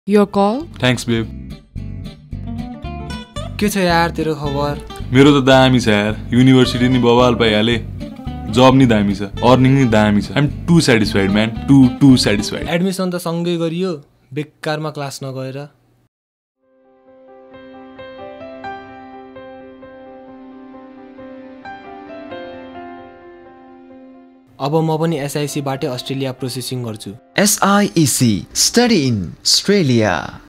Your call? Thanks babe. के छ यार तेरो खबर? मेरो त दामी छ यार, युनिभर्सिटी नि बवाल पाइहाले, जब नि दामी छ, अर्निङ नि दामी छ. I'm too satisfied man, too satisfied. Admission त सँगै गरियो, बेकारमा क्लास नगएर. अब म पनि SIEC बाटै अस्ट्रेलिया प्रोसेसिङ गर्छु. SIEC, Study in Australia.